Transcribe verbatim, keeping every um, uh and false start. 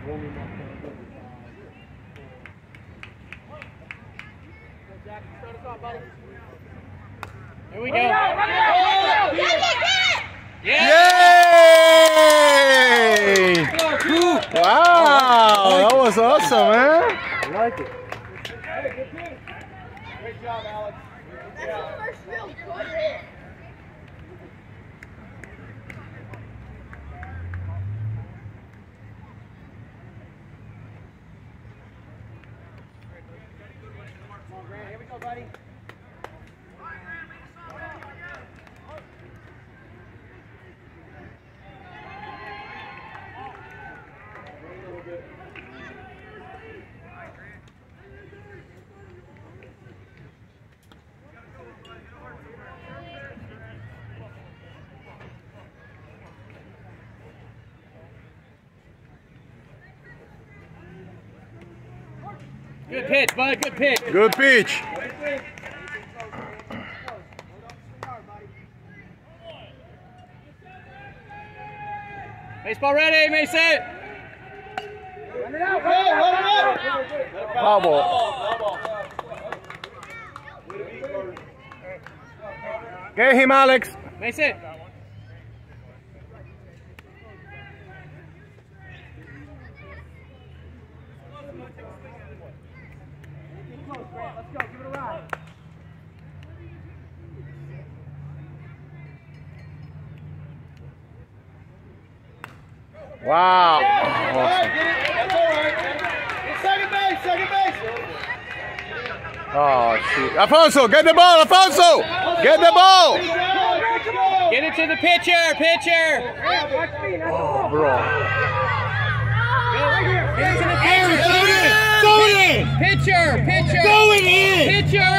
Here we go. Yay! Wow, that was awesome, man. I like it. Hey, good pitch. Great job, Alex. That's the first real good hit. Come on, Grant. Here we go, buddy. Good pitch, bud. Good pitch. Good pitch. Baseball ready, Mason. Run it out, run it out, run it out. Foul ball. Get him, Alex. Mason. Let's go, give it a ride. Wow. That's all Awesome. right. Second base, second base. Oh, shoot. Alfonso, get the ball, Alfonso. Get the ball. Get it to the pitcher. Pitcher. Oh, bro. Get it to the pitcher. Pitcher. Pitcher. Going in! Pitcher.